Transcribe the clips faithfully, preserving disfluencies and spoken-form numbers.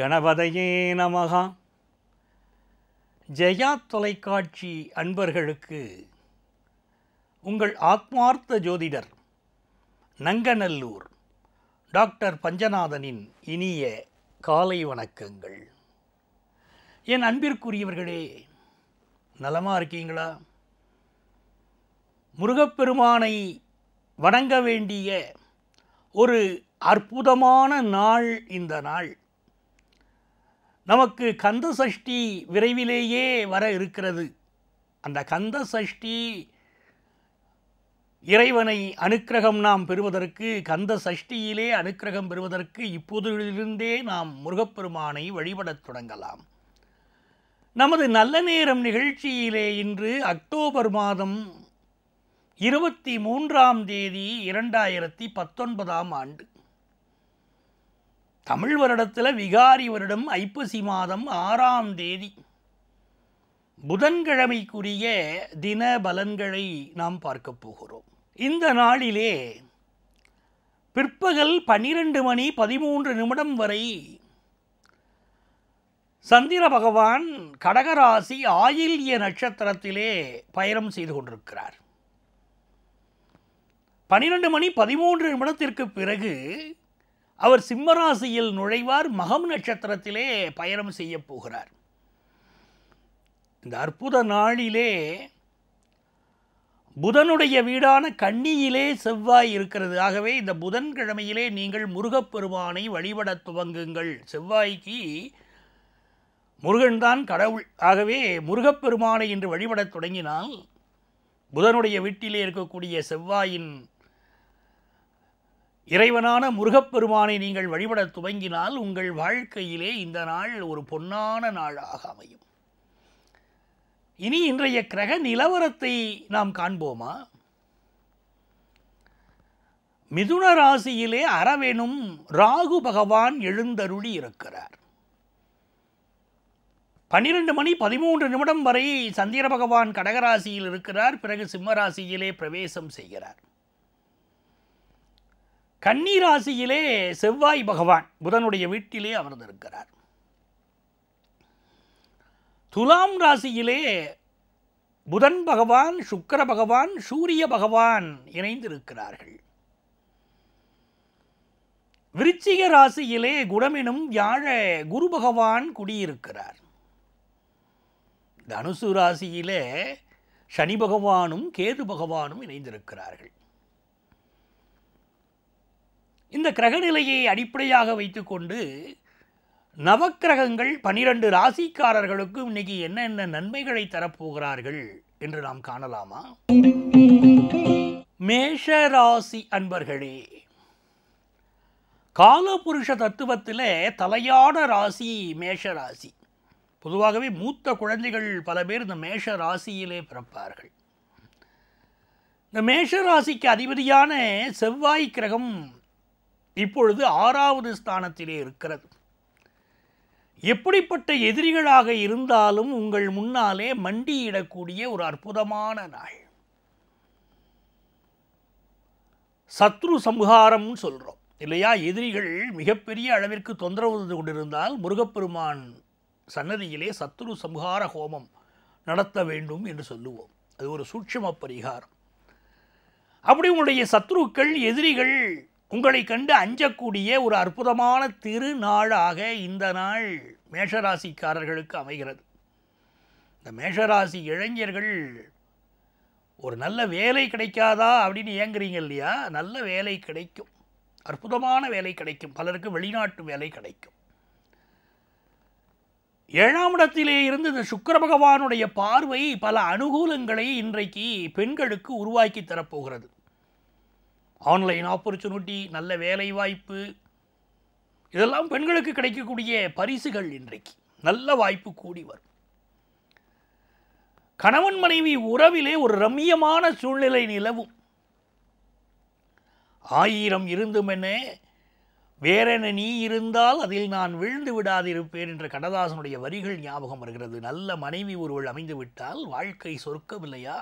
கணபதையே நமகா. ஜெயா தொலைக்காட்சி அன்பர்களுக்கு உங்கள் ஆத்மார்த்த ஜோதிடர் நங்கநல்லூர் டாக்டர் பஞ்சநாதனின் இனிய காலை வணக்கங்கள். என் அன்பிற்குரியவர்களே, நலமாக இருக்கீங்களா? முருகப்பெருமானை வணங்க வேண்டிய ஒரு அற்புதமான நாள் இந்த நாள். நமக்கு கந்த சஷ்டி விரைவிலேயே வர இருக்கிறது. அந்த கந்த சஷ்டி இறைவனை அனுக்கிரகம் நாம் பெறுவதற்கு, கந்த சஷ்டியிலே அனுக்கிரகம் பெறுவதற்கு இப்போதிலிருந்தே நாம் முருகப்பெருமானை வழிபடத் தொடங்கலாம். நமது நல்ல நேரம் நிகழ்ச்சியிலே இன்று அக்டோபர் மாதம் இருபத்தி மூன்றாம் தேதி இரண்டாயிரத்தி பத்தொன்பதாம் ஆண்டு, தமிழ் வருடத்தில் விகாரி வருடம் ஐப்பசி மாதம் ஆறாம் தேதி புதன்கிழமைக்குரிய தின பலன்களை நாம் பார்க்க போகிறோம். இந்த நாளிலே பிற்பகல் பன்னிரண்டு மணி பதிமூன்று நிமிடம் வரை சந்திர பகவான் கடகராசி ஆயில்ய நட்சத்திரத்திலே பயணம் செய்து கொண்டிருக்கிறார். பன்னிரண்டு மணி பதிமூன்று நிமிடத்திற்கு பிறகு அவர் சிம்மராசியில் நுழைவார். மகம் நட்சத்திரத்திலே பயணம் செய்ய போகிறார். இந்த அற்புத நாளிலே புதனுடைய வீடான கன்னியிலே செவ்வாய் இருக்கிறது. ஆகவே இந்த புதன்கிழமையிலே நீங்கள் முருகப்பெருமானை வழிபட துவங்குங்கள். செவ்வாய்க்கு முருகன்தான் கடவுள். ஆகவே முருகப்பெருமானை இன்று வழிபடத் தொடங்கினால் புதனுடைய வீட்டிலே இருக்கக்கூடிய செவ்வாயின் இறைவனான முருகப்பெருமானை நீங்கள் வழிபட துவங்கினால் உங்கள் வாழ்க்கையிலே இந்த நாள் ஒரு பொன்னான நாளாக அமையும். இனி இன்றைய கிரக நிலவரத்தை நாம் காண்போமா? மிதுன ராசியிலே அரவெனும் ராகு பகவான் எழுந்தருளி இருக்கிறார். பன்னிரண்டு மணி பதிமூன்று நிமிடம் வரை சந்திர பகவான் கடகராசியில் இருக்கிறார். பிறகு சிம்மராசியிலே பிரவேசம் செய்கிறார். கன்னி ராசியிலே செவ்வாய் பகவான் புதனுடைய வீட்டிலே அமர்ந்திருக்கிறார். துலாம் ராசியிலே புதன் பகவான், சுக்கிர பகவான், சூரிய பகவான் இணைந்திருக்கிறார்கள். விருச்சிக ராசியிலே குணமெனும் வியாழ குரு பகவான் குடியிருக்கிறார். தனுசு ராசியிலே சனி பகவானும் கேது பகவானும் இணைந்திருக்கிறார்கள். இந்த கிரகநிலையை அடிப்படையாக வைத்துக்கொண்டு நவக்கிரகங்கள் பனிரெண்டு ராசிக்காரர்களுக்கு இன்னைக்கு என்னென்ன நன்மைகளை தரப்போகிறார்கள் என்று நாம் காணலாமா? மேஷ ராசி அன்பர்களே, காலபுருஷ தத்துவத்தில் தலையாட ராசி மேஷ ராசி. பொதுவாகவே மூத்த குழந்தைகள் பல பேர் இந்த மேஷ ராசியிலே பிறப்பார்கள். இந்த மேஷ ராசிக்கு அதிபதியான செவ்வாய் கிரகம் இப்பொழுது ஆறாவது ஸ்தானத்திலே இருக்கிறது. எப்படிப்பட்ட எதிரிகளாக இருந்தாலும் உங்கள் முன்னாலே மண்டியிடக்கூடிய ஒரு அற்புதமான நாள். சத்ரு சம்ஹாரம்னு சொல்கிறோம் இல்லையா? எதிரிகள் மிகப்பெரிய அளவிற்கு தொந்தரவு கொண்டிருந்தால் முருகப்பெருமான் சன்னதியிலே சத்ரு சம்ஹார ஹோமம் நடத்த வேண்டும் என்று சொல்லுவோம். அது ஒரு சூட்சும பரிகாரம். அப்படி உங்களுடைய சத்ருக்கள், எதிரிகள் உங்களை கண்டு அஞ்சக்கூடிய ஒரு அற்புதமான திருநாளாக இந்த நாள் மேஷராசிக்காரர்களுக்கு அமைகிறது. இந்த மேஷராசி இளைஞர்கள் ஒரு நல்ல வேலை கிடைக்காதா அப்படின்னு ஏங்குறீங்க இல்லையா? நல்ல வேலை கிடைக்கும், அற்புதமான வேலை கிடைக்கும். பலருக்கு வெளிநாட்டு வேலை கிடைக்கும். ஏழாம் இடத்திலே இருந்து இந்த சுக்கிர பகவானுடைய பார்வை பல அனுகூலங்களை இன்றைக்கு பெண்களுக்கு உருவாக்கி தரப்போகிறது. ஆன்லைன் ஆப்பர்ச்சுனிட்டி, நல்ல வேலை வாய்ப்பு, இதெல்லாம் பெண்களுக்கு கிடைக்கக்கூடிய பரிசுகள். இன்றைக்கு நல்ல வாய்ப்பு கூடி வரும். கணவன் மனைவி உறவிலே ஒரு ரம்மியமான சூழ்நிலை நிலவும். ஆயிரம் இருந்துமென வேறென நீ இருந்தால் அதில் நான் விழுந்து விடாதிருப்பேன் என்ற கண்ணதாசனுடைய வரிகள் ஞாபகம் வருகிறது. நல்ல மனைவி ஒருவள் அமைந்து விட்டால் வாழ்க்கை சொர்க்கம் இல்லையா?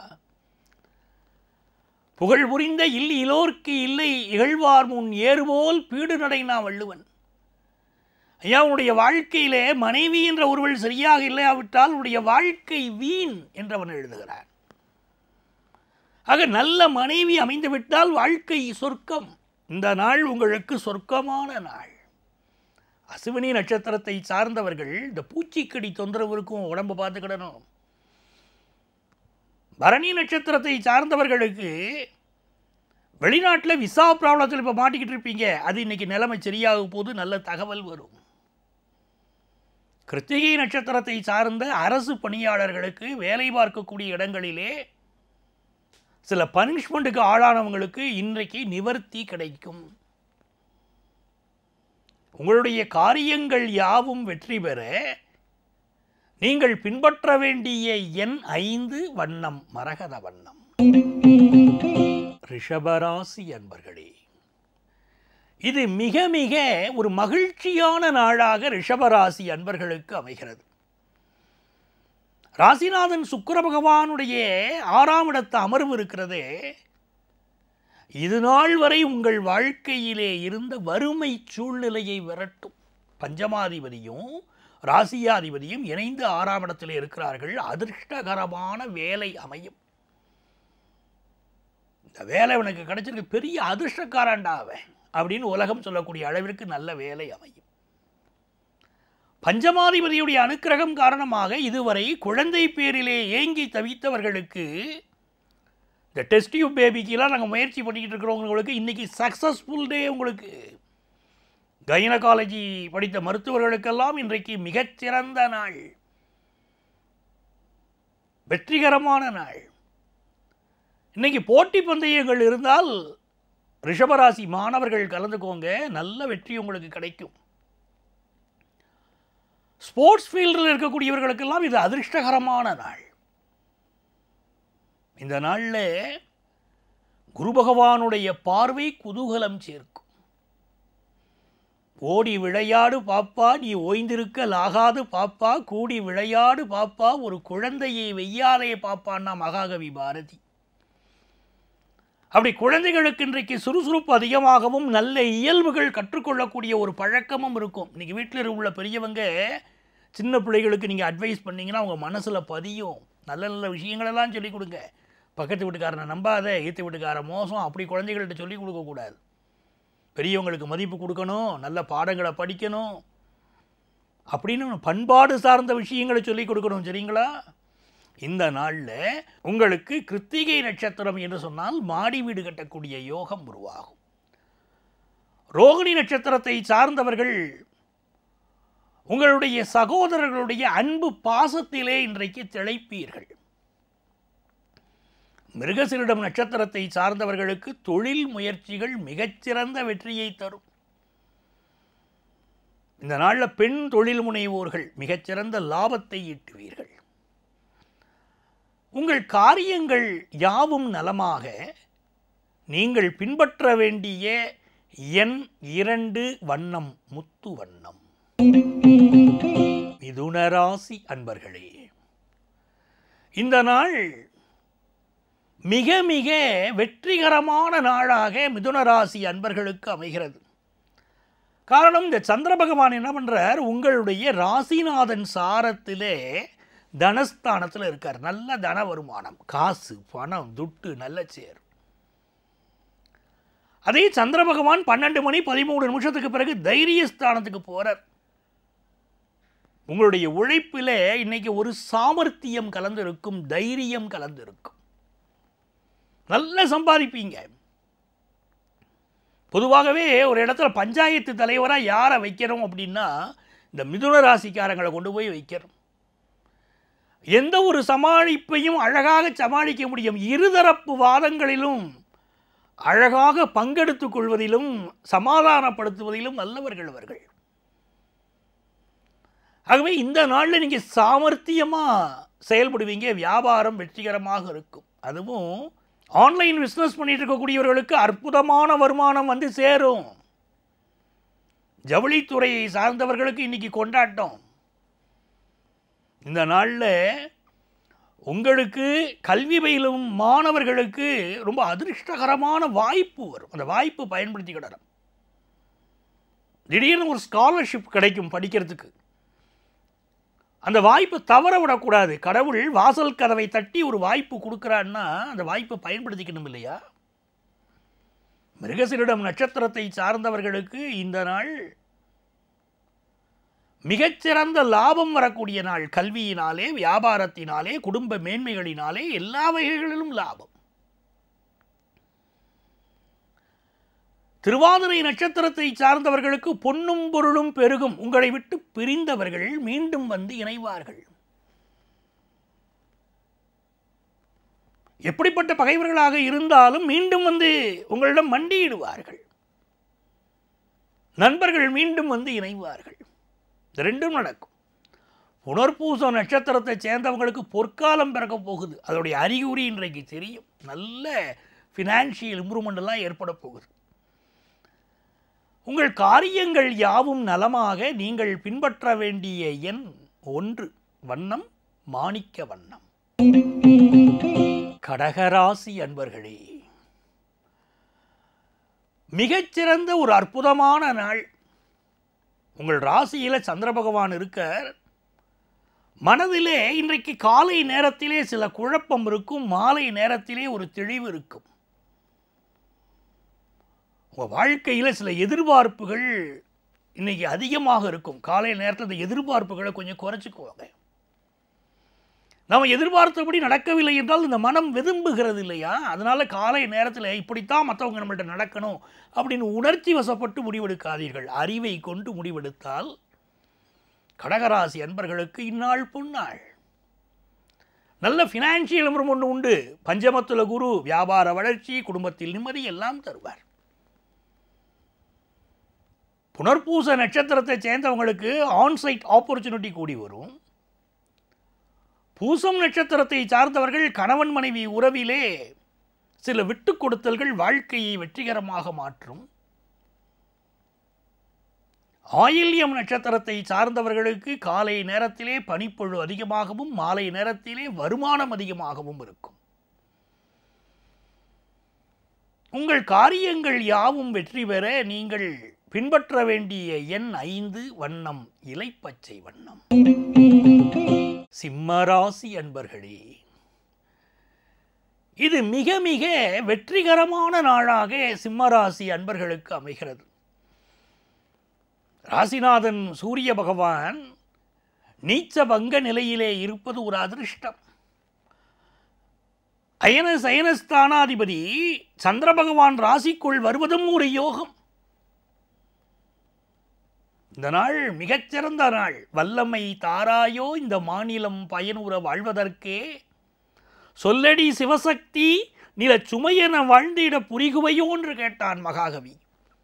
புகழ் புரிந்த இல் இலோர்க்கு இல்லை இகழ்வார் முன் ஏறுபோல் பீடு நடைனா வள்ளுவன். ஐயா, உன்னுடைய வாழ்க்கையிலே மனைவி என்ற ஒருவள் சரியாக இல்லாவிட்டால் உன்னுடைய வாழ்க்கை வீண் என்றவன் எழுதுகிறான். ஆக நல்ல மனைவி அமைந்துவிட்டால் வாழ்க்கை சொர்க்கம். இந்த நாள் உங்களுக்கு சொர்க்கமான நாள். அசுவினி நட்சத்திரத்தை சார்ந்தவர்கள் இந்த பூச்சிக்கடி தொந்தரவிற்கும் உடம்பு பார்த்துக்கிடணும். பரணி நட்சத்திரத்தை சார்ந்தவர்களுக்கு வெளிநாட்டில் விசா ப்ராப்ளத்தில் இப்போ மாட்டிக்கிட்டு இருப்பீங்க. அது இன்னைக்கு நிலைமை சரியாக போது நல்ல தகவல் வரும். கிருத்திகை நட்சத்திரத்தை சார்ந்த அரசு பணியாளர்களுக்கு வேலை பார்க்கக்கூடிய இடங்களிலே சில பனிஷ்மெண்ட்டுக்கு ஆளானவங்களுக்கு இன்றைக்கு நிவர்த்தி கிடைக்கும். உங்களுடைய காரியங்கள் யாவும் வெற்றி பெற நீங்கள் பின்பற்ற வேண்டிய எண் ஐந்து, வண்ணம் மரகத வண்ணம். ரிஷபராசி அன்பர்களே, இது மிக மிக ஒரு மகிழ்ச்சியான நாளாக ரிஷபராசி அன்பர்களுக்கு அமைகிறது. ராசிநாதன் சுக்கிர பகவானுடைய ஆறாம் இடத்து அமர்வு இருக்கிறதே, இது நாள் வரை உங்கள் வாழ்க்கையிலே இருந்த வறுமை சூழ்நிலையை விரட்டும். பஞ்சமாதிபதியும் ராசியாதிபதியும் இணைந்து ஆறாம் இடத்திலே இருக்கிறார்கள். அதிர்ஷ்டகரமான வேலை அமையும். இந்த வேலை உனக்கு கிடைச்சிருக்கு, பெரிய அதிர்ஷ்டக்காரண்டாவே அப்படின்னு உலகம் சொல்லக்கூடிய அளவிற்கு நல்ல வேலை அமையும். பஞ்சமாதிபதியுடைய அனுக்கிரகம் காரணமாக இதுவரை குழந்தை பேரிலே ஏங்கி தவித்தவர்களுக்கு, இந்த டெஸ்ட் டியூப் பேபிக்கெல்லாம் நாங்கள் முயற்சி பண்ணிக்கிட்டு இருக்கிறவங்களுக்கு இன்றைக்கி சக்ஸஸ்ஃபுல் டே. உங்களுக்கு கைனகாலஜி படித்த மருத்துவர்களுக்கெல்லாம் இன்றைக்கு மிகச்சிறந்த நாள், வெற்றிகரமான நாள். இன்றைக்கி போட்டி பந்தயங்கள் இருந்தால் ரிஷபராசி மாணவர்கள் கலந்துக்கோங்க, நல்ல வெற்றி உங்களுக்கு கிடைக்கும். ஸ்போர்ட்ஸ் ஃபீல்டில் இருக்கக்கூடியவர்களுக்கெல்லாம் இது அதிர்ஷ்டகரமான நாள். இந்த நாளில் குரு பகவானுடைய பார்வை குதூகலம் சேர்க்கும். ஓடி விளையாடு பாப்பா, நீ ஓய்ந்திருக்கலாகாது பாப்பா, கூடி விளையாடு பாப்பா, ஒரு குழந்தையை வெய்யாதே பாப்பான்னா மகாகவி பாரதி. அப்படி குழந்தைகளுக்கு இன்றைக்கு சுறுசுறுப்பு அதிகமாகவும் நல்ல இயல்புகள் கற்றுக்கொள்ளக்கூடிய ஒரு பழக்கமும் இருக்கும். இன்றைக்கி வீட்டில் உள்ள பெரியவங்க சின்ன பிள்ளைகளுக்கு நீங்கள் அட்வைஸ் பண்ணிங்கன்னா அவங்க மனசில் பதியும். நல்ல நல்ல விஷயங்களெல்லாம் சொல்லிக் கொடுங்க. பக்கத்து வீட்டுக்காரனை நம்பாத, ஈத்து வீட்டுக்கார மோசம், அப்படி குழந்தைகள்கிட்ட சொல்லிக் கொடுக்கக்கூடாது. பெரியவங்களுக்கு மதிப்பு கொடுக்கணும், நல்ல பாடங்களை படிக்கணும், அப்படின்னு பண்பாடு சார்ந்த விஷயங்களை சொல்லிக் கொடுக்கணும். சரிங்களா? இந்த நாளில் உங்களுக்கு கிருத்திகை நட்சத்திரம் என்று சொன்னால் மாடி வீடு கட்டக்கூடிய யோகம் உருவாகும். ரோகிணி நட்சத்திரத்தை சார்ந்தவர்கள் உங்களுடைய சகோதரர்களுடைய அன்பு பாசத்திலே இன்றைக்கு திளைப்பீர்கள். மிருகசீரிடம் நட்சத்திரத்தை சார்ந்தவர்களுக்கு தொழில் முயற்சிகள் மிகச்சிறந்த வெற்றியை தரும். இந்த நாளில் பெண் தொழில் முனைவோர்கள் மிகச்சிறந்த லாபத்தை ஈட்டுவீர்கள். உங்கள் காரியங்கள் யாவும் நலமாக நீங்கள் பின்பற்ற வேண்டிய எண் இரண்டு, வண்ணம் முத்து வண்ணம். மிதுனராசி அன்பர்களே, இந்த நாள் மிக மிக வெற்றிகரமான நாளாக மிதுனராசி அன்பர்களுக்கு அமைகிறது. காரணம், இந்த சந்திர பகவான் என்ன பண்ணுறார், உங்களுடைய ராசிநாதன் சாரத்திலே தனஸ்தானத்தில் இருக்கார். நல்ல தன வருமானம், காசு பணம் துட்டு நல்ல சேர். அதே சந்திர பகவான் பன்னெண்டு மணி பதிமூணு நிமிஷத்துக்கு பிறகு தைரியஸ்தானத்துக்கு போகிறார். உங்களுடைய உழைப்பில் இன்னைக்கு ஒரு சாமர்த்தியம் கலந்திருக்கும், தைரியம் கலந்திருக்கும், நல்ல சம்பாதிப்பீங்க. பொதுவாகவே ஒரு இடத்துல பஞ்சாயத்து தலைவராக யாரை வைக்கிறோம் அப்படின்னா இந்த மிதுன ராசிக்காரங்களை கொண்டு போய் வைக்கிறோம். எந்த ஒரு சமாளிப்பையும் அழகாக சமாளிக்க முடியும். இருதரப்பு வாதங்களிலும் அழகாக பங்கெடுத்துக் கொள்வதிலும் சமாதானப்படுத்துவதிலும் நல்லவர்கள் அவர்கள். ஆகவே இந்த நாளில் நீங்கள் சாமர்த்தியமாக செயல்படுவீங்க. வியாபாரம் வெற்றிகரமாக இருக்கும். அதுவும் ஆன்லைன் பிஸ்னஸ் பண்ணிட்டு இருக்கக்கூடியவர்களுக்கு அற்புதமான வருமானம் வந்து சேரும். ஜவுளித்துறையை சார்ந்தவர்களுக்கு இன்னைக்கு கொண்டாட்டம். இந்த நாளில் உங்களுக்கு கல்வி பயிலும் மாணவர்களுக்கு ரொம்ப அதிர்ஷ்டகரமான வாய்ப்பு வரும். அந்த வாய்ப்பு பயன்படுத்திக்கிடணும். திடீர்னு ஒரு ஸ்காலர்ஷிப் கிடைக்கும் படிக்கிறதுக்கு. அந்த வாய்ப்பு தவற விடக்கூடாது. கடவுள் வாசல் கதவை தட்டி ஒரு வாய்ப்பு கொடுக்குறான்னா அந்த வாய்ப்பை பயன்படுத்திக்கணும் இல்லையா? மிருகசீரிடம் நட்சத்திரத்தை சார்ந்தவர்களுக்கு இந்த நாள் மிகச்சிறந்த லாபம் வரக்கூடிய நாள். கல்வியினாலே, வியாபாரத்தினாலே, குடும்ப மேன்மைகளினாலே எல்லா வகைகளிலும் லாபம். திருவாதிரை நட்சத்திரத்தை சார்ந்தவர்களுக்கு பொன்னும் பொருளும் பெருகும். உங்களை விட்டு பிரிந்தவர்கள் மீண்டும் வந்து இணைவார்கள். எப்படிப்பட்ட பகைவர்களாக இருந்தாலும் மீண்டும் வந்து உங்களிடம் மண்டியிடுவார்கள். நண்பர்கள் மீண்டும் வந்து இணைவார்கள். இது ரெண்டும் நடக்கும். புனர்பூச நட்சத்திரத்தை சேர்ந்தவங்களுக்கு பொற்காலம் பிறக்க போகுது. அதோடைய அறிகுறி இன்றைக்கு தெரியும். நல்ல ஃபினான்ஷியல் இம்ப்ரூவ்மெண்ட் எல்லாம் ஏற்பட போகுது. உங்கள் காரியங்கள் யாவும் நலமாக. நீங்கள் பின்பற்ற வேண்டிய எண் ஒன்று. வண்ணம் மாணிக்க வண்ணம். கடகராசி அன்பர்களே, மிகச்சிறந்த ஒரு அற்புதமான நாள். உங்கள் ராசியில் சந்திர பகவான் இருக்க, மனதிலே இன்றைக்கு காலை நேரத்திலே சில குழப்பம் இருக்கும், மாலை நேரத்திலே ஒரு தெளிவு இருக்கும். உங்கள் வாழ்க்கையில் சில எதிர்பார்ப்புகள் இன்றைக்கி அதிகமாக இருக்கும். காலை நேரத்தில் இந்த எதிர்பார்ப்புகளை கொஞ்சம் குறைச்சிக்குவாங்க. நம்ம எதிர்பார்த்தபடி நடக்கவில்லை என்றால் இந்த மனம் வெதும்புகிறது இல்லையா? அதனால் காலை நேரத்தில் இப்படித்தான் மற்றவங்க நம்மள்கிட்ட நடக்கணும் அப்படின்னு உணர்ச்சி வசப்பட்டு முடிவெடுக்காதீர்கள். அறிவை கொண்டு முடிவெடுத்தால் கடகராசி அன்பர்களுக்கு இந்நாள் பொன்னாள். நல்ல ஃபினான்ஷியல் இம்ப்ரூவ்மெண்ட் உண்டு. பஞ்சமத்துல குரு வியாபார வளர்ச்சி, குடும்பத்தில் நிம்மதி எல்லாம் தருவார். புனர்பூச நட்சத்திரத்தை சேர்ந்தவங்களுக்கு ஆன்சைட் ஆப்பர்ச்சுனிட்டி கூடி வரும். பூசம் நட்சத்திரத்தை சார்ந்தவர்கள் கணவன் மனைவி உறவிலே சில விட்டு கொடுத்தல்கள் வாழ்க்கையை வெற்றிகரமாக மாற்றும். ஆயில்யம் நட்சத்திரத்தை சார்ந்தவர்களுக்கு காலை நேரத்திலே பனிப்பொழு அதிகமாகவும் மாலை நேரத்திலே வருமானம் அதிகமாகவும் இருக்கும். உங்கள் காரியங்கள் யாவும் வெற்றி பெற நீங்கள் பின்பற்ற வேண்டிய எண் ஐந்து. வண்ணம் இலைப்பச்சை வண்ணம். சிம்மராசி அன்பர்களே, இது மிக மிக வெற்றிகரமான நாளாக சிம்மராசி அன்பர்களுக்கு அமைகிறது. ராசிநாதன் சூரிய பகவான் நீச்ச பங்க நிலையிலே இருப்பது ஒரு அதிர்ஷ்டம். அயன சயனஸ்தானாதிபதி சந்திர பகவான் ராசிக்குள் வருவதும் ஒரு யோகம். இந்த நாள் மிகச்சிறந்த நாள். வல்லமை தாராயோ இந்த மாநிலம் பயனுற வாழ்வதற்கே, சொல்லடி சிவசக்தி நில சுமையென வாழ்ந்திட புரிகுவையோ என்று கேட்டான் மகாகவி.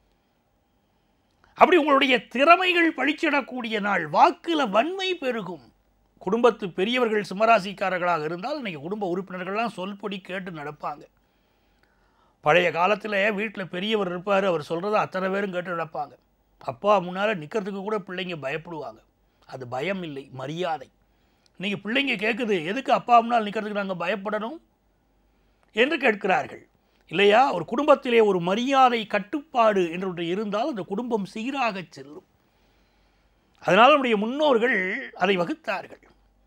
அப்படி உங்களுடைய திறமைகள் பழிச்சிடக்கூடிய நாள். வாக்குல வன்மை பெருகும். குடும்பத்து பெரியவர்கள் சிம்மராசிக்காரர்களாக இருந்தால் இன்றைக்கி குடும்ப உறுப்பினர்கள்லாம் சொல்படி கேட்டு நடப்பாங்க. பழைய காலத்தில் வீட்டில் பெரியவர் இருப்பார், அவர் சொல்கிறத அத்தனை பேரும் கேட்டு நடப்பாங்க. அப்பா முன்னால் நிற்கிறதுக்கு கூட பிள்ளைங்க பயப்படுவாங்க. அது பயம் இல்லை, மரியாதை. இன்றைக்கி பிள்ளைங்க கேட்குது, எதுக்கு அப்பா முன்னால் நிற்கிறதுக்கு நாங்கள் பயப்படணும் என்று கேட்கிறார்கள் இல்லையா? ஒரு குடும்பத்திலே ஒரு மரியாதை கட்டுப்பாடு என்று இருந்தால் அந்த குடும்பம் சீராக செல்லும். அதனால் நம்முடைய முன்னோர்கள் அதை வகுத்தார்கள்.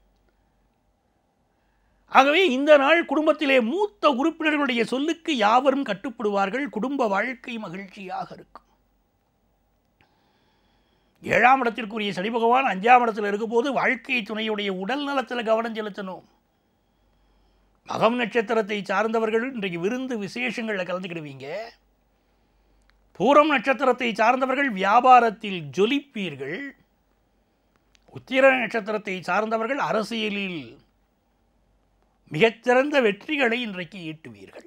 ஆகவே இந்த நாள் குடும்பத்திலே மூத்த உறுப்பினர்களுடைய சொல்லுக்கு யாவரும் கட்டுப்படுவார்கள். குடும்ப வாழ்க்கை மகிழ்ச்சியாக இருக்கும். ஏழாம் இடத்திற்குரிய சனி பகவான் அஞ்சாம் இடத்தில் இருக்கும்போது வாழ்க்கை துணையுடைய உடல் நலத்தில் கவனம் செலுத்தணும். மகம் நட்சத்திரத்தை சார்ந்தவர்கள் இன்றைக்கு விருந்து விசேஷங்களில் கலந்துக்கிடுவீங்க. பூரம் நட்சத்திரத்தை சார்ந்தவர்கள் வியாபாரத்தில் ஜொலிப்பீர்கள். உத்திர நட்சத்திரத்தை சார்ந்தவர்கள் அரசியலில் மிகச்சிறந்த வெற்றிகளை இன்றைக்கு ஈட்டுவீர்கள்.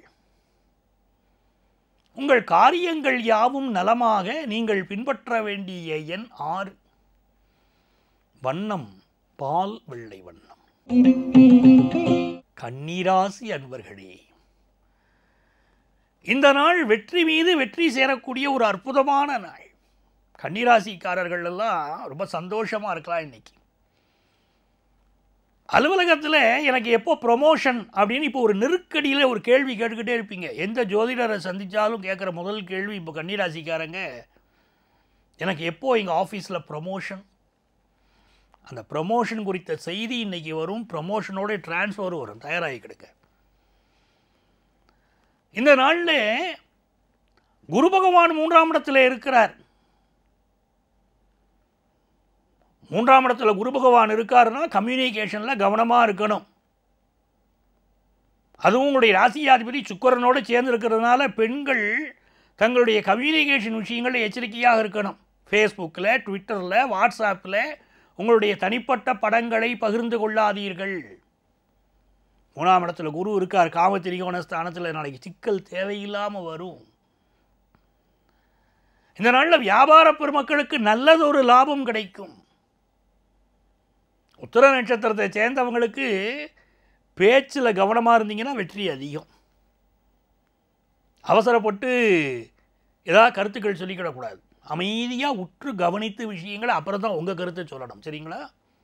உங்கள் காரியங்கள் யாவும் நலமாக. நீங்கள் பின்பற்ற வேண்டிய எண் ஆறு. வண்ணம் பால் வெள்ளை வண்ணம். கன்னிராசி அன்பர்களே, இந்த நாள் வெற்றி மீது வெற்றி சேரக்கூடிய ஒரு அற்புதமான நாள். கன்னிராசிக்காரர்கள் எல்லாம் ரொம்ப சந்தோஷமாக இருக்கலாம். இன்னைக்கு அலுவலகத்தில் எனக்கு எப்போ ப்ரொமோஷன் அப்படின்னு இப்போ ஒரு நெருக்கடியில் ஒரு கேள்வி கேட்டுக்கிட்டே இருப்பீங்க. எந்த ஜோதிடரை சந்தித்தாலும் கேட்குற முதல் கேள்வி இப்போ கன்னிராசிக்காரங்க, எனக்கு எப்போ எங்கள் ஆஃபீஸில் ப்ரமோஷன், அந்த ப்ரமோஷன் குறித்த செய்தி இன்றைக்கி வரும், ப்ரமோஷனோட டிரான்ஸ்ஃபர் வரும், தயாராகி கிடக்க. இந்த நாளில் குரு பகவான் மூன்றாம் இடத்துல இருக்கிறார். மூன்றாம் இடத்துல குரு பகவான் இருக்காருன்னா கம்யூனிகேஷனில் கவனமாக இருக்கணும். அதுவும் உங்களுடைய ராசியாதிபதி சுக்கிரனோடு சேர்ந்து இருக்கிறதுனால பெண்கள் தங்களுடைய கம்யூனிகேஷன் விஷயங்களில் எச்சரிக்கையாக இருக்கணும். ஃபேஸ்புக்கில், ட்விட்டரில், வாட்ஸ்அப்பில் உங்களுடைய தனிப்பட்ட படங்களை பகிர்ந்து கொள்ளாதீர்கள். மூணாம் இடத்துல குரு இருக்கார், காமத்திரிகோண ஸ்தானத்தில். நாளைக்கு சிக்கல் தேவையில்லாமல் வரும். இந்த நாளில் வியாபார பெருமக்களுக்கு நல்லதொரு லாபம் கிடைக்கும். உத்திர நட்சத்திரத்தை சேர்ந்தவங்களுக்கு பேச்சில் கவனமாக இருந்தீங்கன்னா வெற்றி அதிகம். அவசரப்பட்டு ஏதாவது கருத்துக்கள் சொல்லிக்கிடக்கூடாது. அமைதியாக உற்று கவனித்து விஷயங்களை அப்புறம் தான் உங்கள் கருத்தை சொல்லணும். சரிங்களா?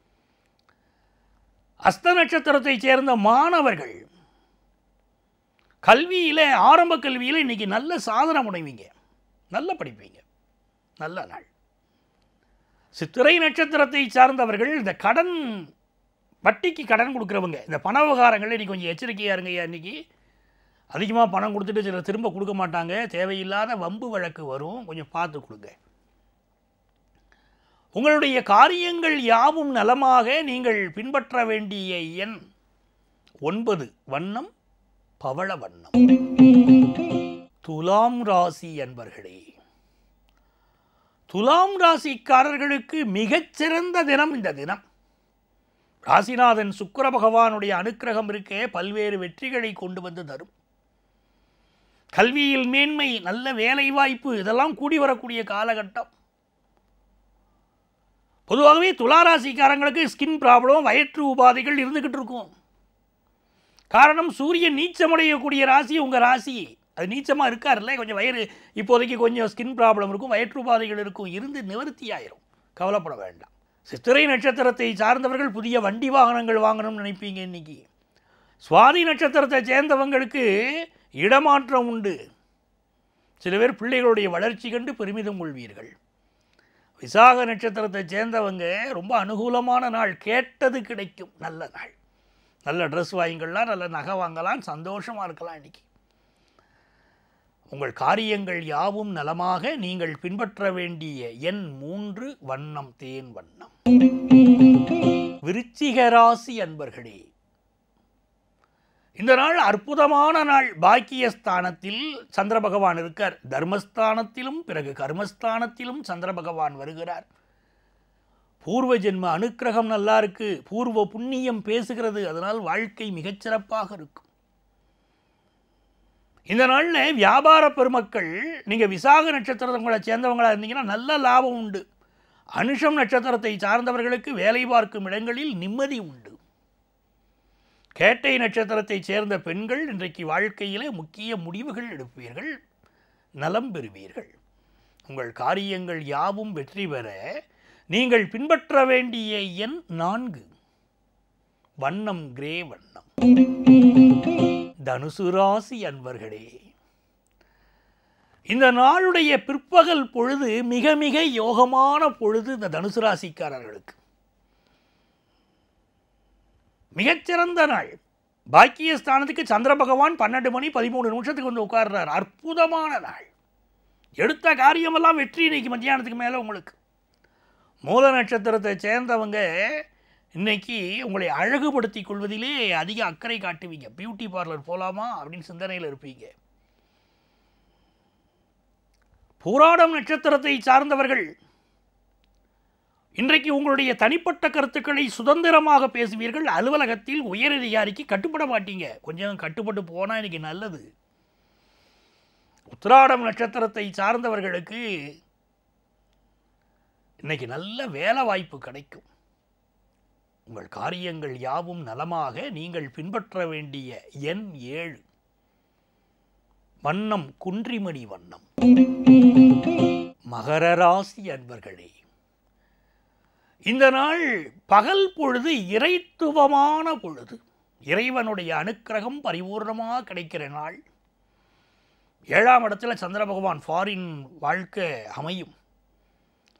அஸ்த நட்சத்திரத்தை சேர்ந்த மாணவர்கள் கல்வியில், ஆரம்ப கல்வியில் இன்றைக்கி நல்ல சாதனை முனைவீங்க, நல்லா படிப்பீங்க, நல்ல நாள். சித்திரை நட்சத்திரத்தை சார்ந்தவர்கள் இந்த கடன், வட்டிக்கு கடன் கொடுக்குறவங்க, இந்த பண விவகாரங்களில் இன்றைக்கி கொஞ்சம் எச்சரிக்கையாக இருங்கய்யா. இன்றைக்கி அதிகமாக பணம் கொடுத்துட்டு சிலர் திரும்ப கொடுக்க மாட்டாங்க, தேவையில்லாத வம்பு வழக்கு வரும், கொஞ்சம் பார்த்து கொடுங்க. உங்களுடைய காரியங்கள் யாவும் நலமாக. நீங்கள் பின்பற்ற வேண்டிய எண் ஒன்பது, வண்ணம் பவள வண்ணம். துலாம் ராசி அன்பர்களே, துலாம் ராசிக்காரர்களுக்கு மிகச்சிறந்த தினம் இந்த தினம். ராசிநாதன் சுக்கிர பகவானுடைய அனுக்கிரகம் இருக்கே, பல்வேறு வெற்றிகளை கொண்டு வந்து தரும். கல்வியில் மேன்மை, நல்ல வேலை வாய்ப்பு, இதெல்லாம் கூடி வரக்கூடிய காலகட்டம். பொதுவாகவே துளாராசிக்காரங்களுக்கு ஸ்கின் ப்ராப்ளம், வயிற்று உபாதைகள் இருந்துக்கிட்டு இருக்கும். காரணம், சூரியன் நீச்சமடையக்கூடிய ராசி உங்கள் ராசி. அது நீச்சமாக இருக்கார்ல, கொஞ்சம் வயிறு இப்போதைக்கு கொஞ்சம் ஸ்கின் ப்ராப்ளம் இருக்கும், வயிற்று உபாதைகள் இருக்கும், இருந்து நிவர்த்தி ஆயிரும், கவலைப்பட வேண்டாம். சித்திரை நட்சத்திரத்தை சார்ந்தவர்கள் புதிய வண்டி வாகனங்கள் வாங்கணும்னு நினைப்பீங்க. இன்றைக்கி சுவாதி நட்சத்திரத்தை சேர்ந்தவங்களுக்கு இடமாற்றம் உண்டு. சில பேர் பிள்ளைகளுடைய வளர்ச்சி கண்டு பெருமிதம் கொள்வீர்கள். விசாக நட்சத்திரத்தை சேர்ந்தவங்க ரொம்ப அனுகூலமான நாள், கேட்டது கிடைக்கும், நல்ல நாள். நல்ல ட்ரெஸ் வாங்கிக்கலாம், நல்ல நகை வாங்கலாம், சந்தோஷமாக இருக்கலாம். இன்றைக்கி உங்கள் காரியங்கள் யாவும் நலமாக. நீங்கள் பின்பற்ற வேண்டிய எண் மூன்று, வண்ணம் தேன் வண்ணம். விருச்சிக ராசி அன்பர்களே, இந்த நாள் அற்புதமான நாள். பாக்கியஸ்தானத்தில் சந்திர பகவான் இருக்கார், தர்மஸ்தானத்திலும் பிறகு கர்மஸ்தானத்திலும் சந்திர பகவான் வருகிறார். பூர்வ ஜென்ம அனுக்கிரகம் நல்லா இருக்கு, பூர்வ புண்ணியம் பேசுகிறது, அதனால் வாழ்க்கை மிகச்சிறப்பாக இருக்கும். இந்த நாளில் வியாபார பெருமக்கள், நீங்கள் விசாக நட்சத்திரங்களை சேர்ந்தவங்களாக இருந்தீங்கன்னா நல்ல லாபம் உண்டு. அனுஷம் நட்சத்திரத்தை சார்ந்தவர்களுக்கு வேலை பார்க்கும் இடங்களில் நிம்மதி உண்டு. கேட்டை நட்சத்திரத்தை சேர்ந்த பெண்கள் இன்றைக்கு வாழ்க்கையில் முக்கிய முடிவுகள் எடுப்பீர்கள், நலம் பெறுவீர்கள். உங்கள் காரியங்கள் யாவும் வெற்றி பெற நீங்கள் பின்பற்ற வேண்டிய எண் நான்கு, வண்ணம் கிரே வண்ணம். தனுசு ராசி அன்பர்களே, இந்த நாளுடைய பிற்பகல் பொழுது மிக மிக யோகமான பொழுது. இந்த தனுசு ராசிக்காரர்களுக்கு மிகச்சிறந்த நாள். பாக்கியஸ்தானத்துக்கு சந்திர பகவான் பன்னெண்டு மணி பதிமூணு நிமிஷத்துக்கு வந்து உட்கார்றார். அற்புதமான நாள். எடுத்த காரியமெல்லாம் வெற்றி இன்னைக்கு மத்தியானத்துக்கு மேலே உங்களுக்கு. மூல நட்சத்திரத்தை சேர்ந்தவங்க இன்றைக்கி உங்களை அழகுபடுத்திக் கொள்வதிலே அதிக அக்கறை காட்டுவீங்க. பியூட்டி பார்லர் போகலாமா அப்படின்னு சிந்தனையில் இருப்பீங்க. பூராடம் நட்சத்திரத்தை சார்ந்தவர்கள் இன்றைக்கு உங்களுடைய தனிப்பட்ட கருத்துக்களை சுதந்திரமாக பேசுவீர்கள். அலுவலகத்தில் உயரதிகாரிக்கு கட்டுப்பட மாட்டீங்க, கொஞ்சம் கட்டுப்பட்டு போனால் இன்றைக்கி நல்லது. உத்திராடம் நட்சத்திரத்தை சார்ந்தவர்களுக்கு இன்றைக்கி நல்ல வேலை வாய்ப்பு கிடைக்கும். உங்கள் காரியங்கள் யாவும் நலமாக. நீங்கள் பின்பற்ற வேண்டிய எண் ஏழு, வண்ணம் குன்றிமணி வண்ணம். மகர ராசி அன்பர்களே, இந்த நாள் பகல் பொழுது இறைத்துவமான பொழுது. இறைவனுடைய அனுக்கிரகம் பரிபூர்ணமாக கிடைக்கிற நாள். ஏழாம் இடத்துல சந்திர பகவான், ஃபாரின் வாழ்க்கை அமையும்.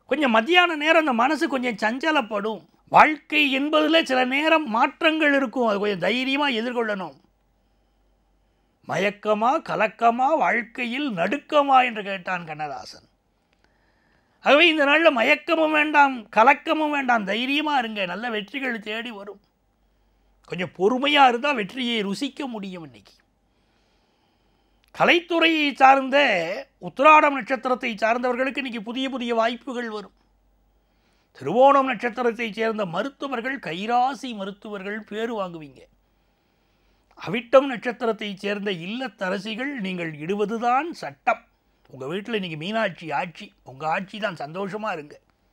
கொஞ்சம் மத்தியான நேரம் அந்த மனசு கொஞ்சம் சஞ்சலப்படும். வாழ்க்கை என்பதில் சில நேரம் மாற்றங்கள் இருக்கும். அது கொஞ்சம் தைரியமாக எதிர்கொள்ளணும். மயக்கமா கலக்கமா வாழ்க்கையில் நடுக்கமா என்று கேட்டான் கண்ணதாசன். ஆகவே இந்த நாளில் மயக்கமும் வேண்டாம், கலக்கமும் வேண்டாம், தைரியமாக இருங்க. நல்ல வெற்றிகள் தேடி வரும். கொஞ்சம் பொறுமையாக இருந்தால் வெற்றியை ருசிக்க முடியும். இன்னைக்கு கலைத்துறையை சார்ந்த உத்திராடம் நட்சத்திரத்தை சார்ந்தவர்களுக்கு இன்றைக்கி புதிய புதிய வாய்ப்புகள் வரும். திருவோணம் நட்சத்திரத்தை சேர்ந்த மருத்துவர்கள், கைராசி மருத்துவர்கள் பேர் வாங்குவீங்க. அவிட்டம் நட்சத்திரத்தை சேர்ந்த இல்லத்தரசிகள், நீங்கள் இடுவதுதான் சட்டம். உங்கள் வீட்டில் இன்றைக்கி மீனாட்சி ஆட்சி, உங்கள் ஆட்சி தான், சந்தோஷமாக இருங்க.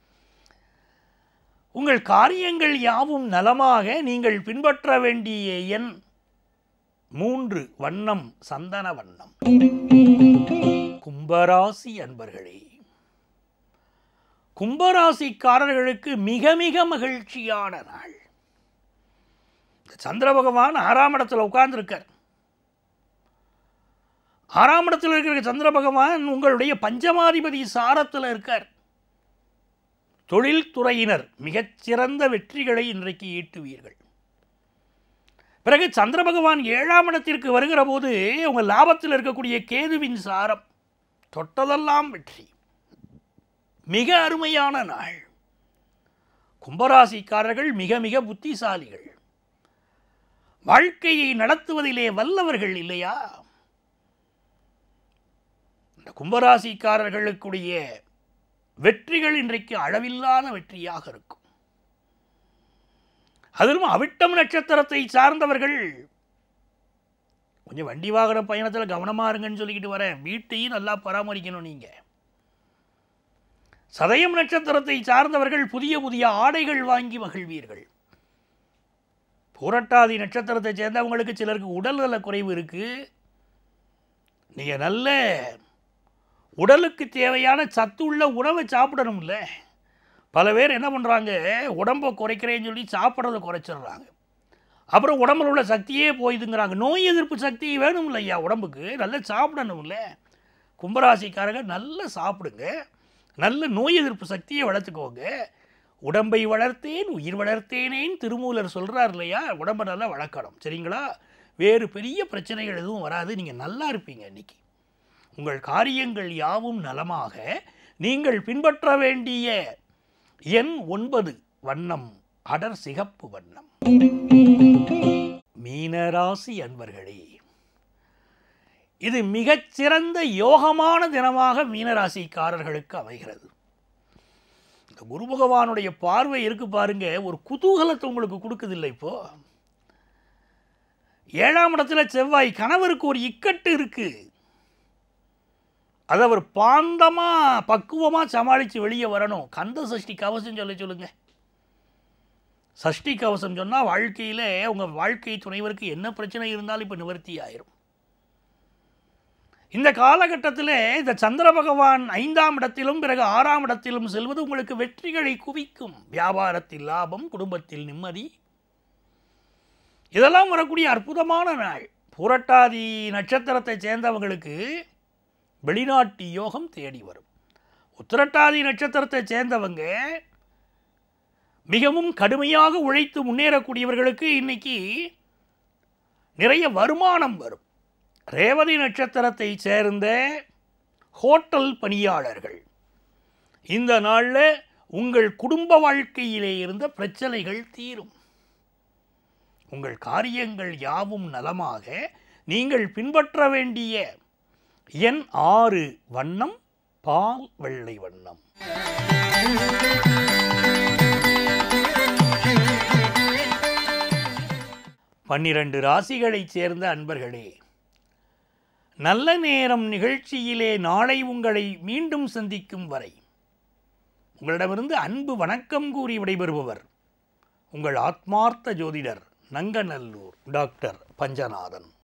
உங்கள் காரியங்கள் யாவும் நலமாக. நீங்கள் பின்பற்ற வேண்டிய எண் மூன்று, வண்ணம் சந்தன வண்ணம். கும்பராசி அன்பர்களே, கும்பராசிக்காரர்களுக்கு மிக மிக மகிழ்ச்சியான நாள். சந்திர பகவான் ஆறாம் இடத்துல உட்கார்ந்துருக்கார். ஆறாம் இடத்தில் இருக்கிற சந்திர பகவான் உங்களுடைய பஞ்சமாதிபதி சாரத்தில் இருக்கார். தொழில்துறையினர் மிகச்சிறந்த வெற்றிகளை இன்றைக்கு ஈட்டுவீர்கள். பிறகு சந்திர பகவான் ஏழாம் இடத்திற்கு வருகிற போது உங்கள் லாபத்தில் இருக்கக்கூடிய கேதுவின் சாரம், தொட்டதெல்லாம் வெற்றி. மிக அருமையான நாள். கும்பராசிக்காரர்கள் மிக மிக புத்திசாலிகள். வாழ்க்கையை நடத்துவதிலே வல்லவர்கள் இல்லையா? இந்த கும்பராசிக்காரர்களுக்குடைய வெற்றிகள் இன்றைக்கு அளவில்லாத வெற்றியாக இருக்கும். அதிலும் அவிட்டம் நட்சத்திரத்தை சார்ந்தவர்கள் கொஞ்சம் வண்டி வாகன பயணத்தில் கவனமாக இருங்கன்னு சொல்லிக்கிட்டு வரேன். வீட்டையும் நல்லா பராமரிக்கணும். நீங்கள் சதயம் நட்சத்திரத்தை சார்ந்தவர்கள் புதிய புதிய ஆடைகள் வாங்கி மகிழ்வீர்கள். பூரட்டாதி நட்சத்திரத்தை சேர்ந்தவங்களுக்கு சிலருக்கு உடல்நல குறைவு இருக்குது. நீங்கள் நல்ல உடலுக்கு தேவையான சத்துள்ள உணவை சாப்பிடணும்ல. பல பேர் என்ன பண்ணுறாங்க, உடம்பை குறைக்கிறேன்னு சொல்லி சாப்பிட்றதை குறைச்சிடுறாங்க. அப்புறம் உடம்புல உள்ள சக்தியே போயிதுங்கிறாங்க. நோய் எதிர்ப்பு சக்தி வேணும் இல்லையா உடம்புக்கு, நல்லா சாப்பிடணும்ல. கும்பராசிக்காரங்க நல்லா சாப்பிடுங்க, நல்ல நோய் எதிர்ப்பு சக்தியை வளர்த்துக்கோங்க. உடம்பை வளர்த்தேன் உயிர் வளர்த்தேனேன்னு திருமூலர் சொல்கிறார் இல்லையா? உடம்பை நல்லா வளர்க்கணும், சரிங்களா? வேறு பெரிய பிரச்சனைகள் எதுவும் வராது. நீங்கள் நல்லா இருப்பீங்க. இன்றைக்கி உங்கள் காரியங்கள் யாவும் நலமாக. நீங்கள் பின்பற்ற வேண்டிய எண் ஒன்பது, வண்ணம் அடர் சிகப்பு வண்ணம். மீனராசி அன்பர்களே, இது மிகச்சிறந்த யோகமான தினமாக மீனராசிக்காரர்களுக்கு அமைகிறது. இந்த குரு பகவானுடைய பார்வை இருக்கு பாருங்க, ஒரு குதூகலத்தை உங்களுக்கு கொடுக்குதில்லை. இப்போ ஏழாம் இடத்துல செவ்வாய், கணவருக்கு ஒரு இக்கட்டு இருக்கு. அதை அவர் பாந்தமாக பக்குவமாக சமாளித்து வெளியே வரணும். கந்த சஷ்டி கவசம் சொல்ல சொல்லுங்க. சஷ்டி கவசம் சொன்னால் வாழ்க்கையில் உங்கள் வாழ்க்கை துணைவருக்கு என்ன பிரச்சனை இருந்தாலும் இப்போ நிவர்த்தி ஆயிரும். இந்த காலகட்டத்தில் இந்த சந்திர பகவான் ஐந்தாம் இடத்திலும் பிறகு ஆறாம் இடத்திலும் செல்வது உங்களுக்கு வெற்றிகளை குவிக்கும். வியாபாரத்தில் லாபம், குடும்பத்தில் நிம்மதி, இதெல்லாம் வரக்கூடிய அற்புதமான நாள். புரட்டாதி நட்சத்திரத்தை சேர்ந்தவங்களுக்கு வெளிநாட்டு யோகம் தேடி வரும். உத்திரட்டாதி நட்சத்திரத்தை சேர்ந்தவங்க மிகவும் கடுமையாக உழைத்து முன்னேறக்கூடியவர்களுக்கு இன்னைக்கு நிறைய வருமானம் வரும். ரேவதி நட்சத்திரத்தை சேர்ந்த ஹோட்டல் பணியாளர்கள் இந்த நாளில் உங்கள் குடும்ப வாழ்க்கையிலே இருந்த பிரச்சனைகள் தீரும். உங்கள் காரியங்கள் யாவும் நலமாக. நீங்கள் பின்பற்ற வேண்டிய எண் ஆறு, வண்ணம் பால் வெள்ளை வண்ணம். பன்னிரண்டு ராசிகளைச் சேர்ந்த அன்பர்களே, நல்ல நேரம் நிகழ்ச்சியிலே நாளை உங்களை மீண்டும் சந்திக்கும் வரை உங்களிடமிருந்து அன்பு வணக்கம் கூறி விடைபெறுபவர் உங்கள் ஆத்மார்த்த ஜோதிடர் நங்கநல்லூர் டாக்டர் பஞ்சநாதன்.